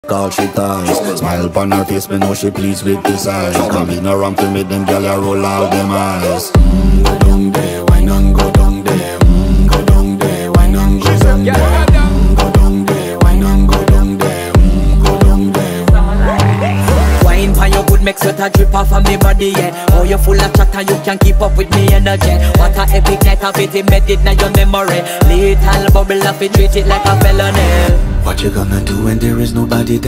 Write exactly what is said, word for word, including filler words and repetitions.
All she ties, smile upon her face, me know she pleased with this eyes. Come in around to me, them gyal a roll out them eyes. Mm, go down there, why not go down there? Mm, go down there, why not go down there? Mm, go down there, why not go down there? Mm, go down there. Wine pan your good, make sweat a drip off of me body, yeah. Oh, you full of chatter, you can keep up with me energy. What a epic night of it, embedded now your memory. Little bubble of it, treat it like a felony. What you gonna do when there is nobody there?